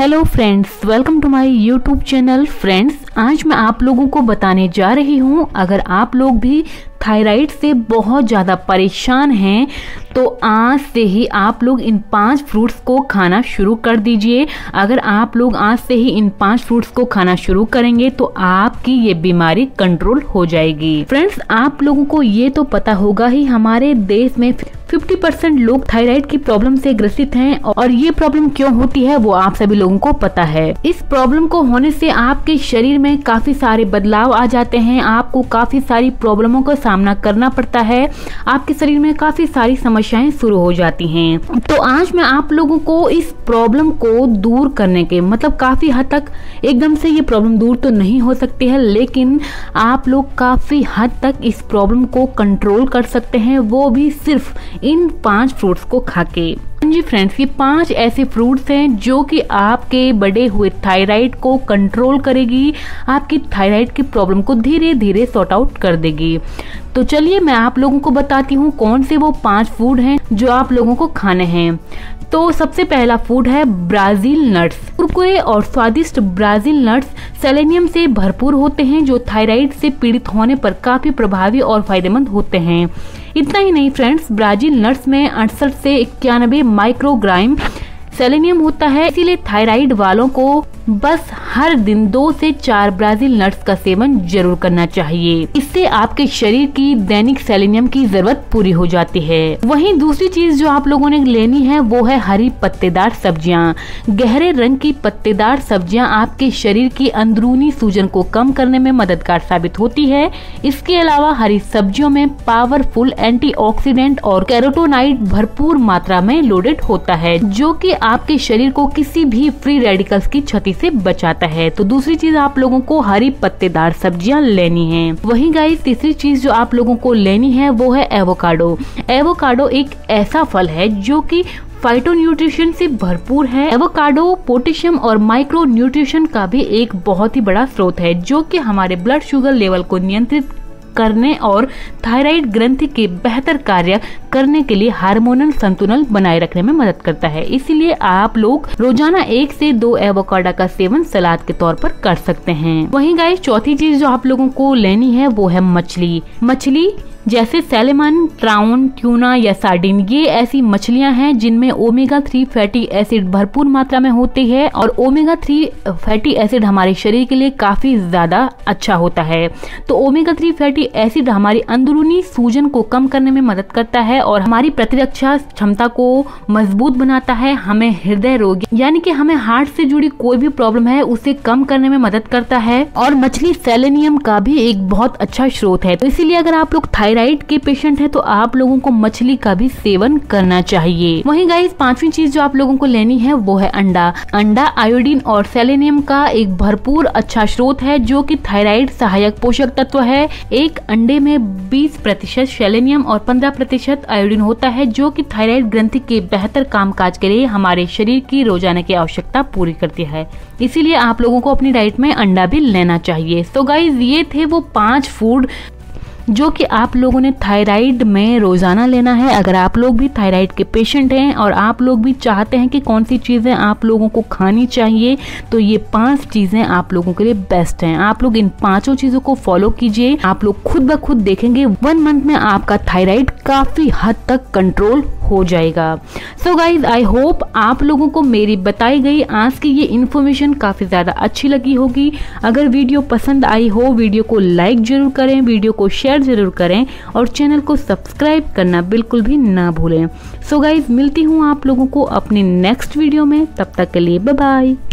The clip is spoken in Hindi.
Hello friends, welcome to my YouTube channel. Friends, आज मैं आप लोगों को बताने जा रही हूँ, अगर आप लोग भी थायराइड से बहुत ज़्यादा परेशान हैं तो आज से ही आप लोग इन 5 फ्रूट्स को खाना शुरू कर दीजिए। अगर आप लोग आज से ही इन 5 फ्रूट्स को खाना शुरू करेंगे तो आपकी ये बीमारी कंट्रोल हो जाएगी। फ्रेंड्स, आप लोगों को ये तो पता होगा ही, हमारे देश में 50% लोग थायराइड की प्रॉब्लम से ग्रसित हैं और ये प्रॉब्लम क्यों होती है वो आप सभी लोगों को पता है। इस प्रॉब्लम को होने से आपके शरीर में काफी सारे बदलाव आ जाते हैं, आपको काफी सारी प्रॉब्लमों का सामना करना पड़ता है, आपके शरीर में काफी सारी समस्याएं शुरू हो जाती हैं। तो आज मैं आप लोगों को इस प्रॉब्लम को दूर करने के मतलब काफी हद तक, एकदम से ये प्रॉब्लम दूर तो नहीं हो सकती है, लेकिन आप लोग काफी हद तक इस प्रॉब्लम को कंट्रोल कर सकते हैं, वो भी सिर्फ इन 5 फ्रूट्स को खाके। जी फ्रेंड्स, ये 5 ऐसे फ्रूट्स हैं जो कि आपके बढ़े हुए थायराइड को कंट्रोल करेगी, आपकी थायराइड की प्रॉब्लम को धीरे धीरे सॉर्ट आउट कर देगी। तो चलिए मैं आप लोगों को बताती हूँ कौन से वो 5 फूड हैं जो आप लोगों को खाने हैं। तो सबसे पहला फूड है ब्राजील नट्स। कुरकुरे और स्वादिष्ट ब्राजील नट्स सेलेनियम से भरपूर होते हैं जो थायराइड से पीड़ित होने पर काफी प्रभावी और फायदेमंद होते हैं। इतना ही नहीं फ्रेंड्स, ब्राजील नट्स में 68 से 91 माइक्रोग्राम सेलेनियम होता है, इसीलिए थायराइड वालों को बस हर दिन 2 से 4 ब्राजील नट्स का सेवन जरूर करना चाहिए। इससे आपके शरीर की दैनिक सेलेनियम की जरूरत पूरी हो जाती है। वहीं दूसरी चीज जो आप लोगों ने लेनी है वो है हरी पत्तेदार सब्जियां। गहरे रंग की पत्तेदार सब्जियां आपके शरीर की अंदरूनी सूजन को कम करने में मददगार साबित होती है। इसके अलावा हरी सब्जियों में पावरफुल एंटीऑक्सीडेंट और कैरोटीनॉइड भरपूर मात्रा में लोडेड होता है, जो कि आपके शरीर को किसी भी फ्री रेडिकल्स की क्षति से बचाता है। तो दूसरी चीज आप लोगों को हरी पत्तेदार सब्जियां लेनी है। वहीं गाइस, तीसरी चीज जो आप लोगों को लेनी है वो है एवोकाडो। एवोकाडो एक ऐसा फल है जो कि फाइटोन्यूट्रिशन से भरपूर है। एवोकाडो पोटेशियम और माइक्रो न्यूट्रिशन का भी एक बहुत ही बड़ा स्रोत है, जो कि हमारे ब्लड शुगर लेवल को नियंत्रित करने और थायराइड ग्रंथि के बेहतर कार्य करने के लिए हार्मोनल संतुलन बनाए रखने में मदद करता है। इसीलिए आप लोग रोजाना 1 से 2 एवोकाडो का सेवन सलाद के तौर पर कर सकते हैं। वहीं गाइस, चौथी चीज जो आप लोगों को लेनी है वो है मछली। मछली जैसे सैल्मन, ट्राउन, ट्यूना या सार्डिन, ये ऐसी मछलियां हैं जिनमें ओमेगा 3 फैटी एसिड भरपूर मात्रा में होती है और ओमेगा 3 फैटी एसिड हमारे शरीर के लिए काफी ज्यादा अच्छा होता है। तो ओमेगा 3 फैटी एसिड हमारी अंदरूनी सूजन को कम करने में मदद करता है और हमारी प्रतिरक्षा क्षमता को मजबूत बनाता है। हमें हृदय रोग यानी कि हमें हार्ट से जुड़ी कोई भी प्रॉब्लम है उसे कम करने में मदद करता है और मछली सेलेनियम का भी एक बहुत अच्छा स्रोत है। तो इसीलिए अगर आप लोग थायराइड के पेशेंट है तो आप लोगों को मछली का भी सेवन करना चाहिए। वहीं गाइस, 5वीं चीज जो आप लोगों को लेनी है वो है अंडा। अंडा आयोडीन और सेलेनियम का एक भरपूर अच्छा स्रोत है, जो कि थायराइड सहायक पोषक तत्व है। एक अंडे में 20% सेलेनियम और 15% आयोडीन होता है, जो कि थायराइड ग्रंथि के बेहतर कामकाज के लिए हमारे शरीर की रोजाना की आवश्यकता पूरी करती है। इसीलिए आप लोगों को अपनी डाइट में अंडा भी लेना चाहिए। तो गाइस, ये थे वो 5 फूड जो कि आप लोगों ने थायराइड में रोजाना लेना है। अगर आप लोग भी थायराइड के पेशेंट हैं और आप लोग भी चाहते हैं कि कौन सी चीजें आप लोगों को खानी चाहिए, तो ये 5 चीजें आप लोगों के लिए बेस्ट हैं। आप लोग इन 5 चीजों को फॉलो कीजिए, आप लोग खुद ब खुद देखेंगे 1 मंथ में आपका थायराइड काफी हद तक कंट्रोल हो जाएगा। सो गाइज, आई होप आप लोगों को मेरी बताई गई आज की ये इन्फॉर्मेशन काफी ज्यादा अच्छी लगी होगी। अगर वीडियो पसंद आई हो, वीडियो को लाइक जरूर करें, वीडियो को शेयर जरूर करें और चैनल को सब्सक्राइब करना बिल्कुल भी ना भूलें। सो गाइज, मिलती हूँ आप लोगों को अपनी नेक्स्ट वीडियो में, तब तक के लिए बाय बाय।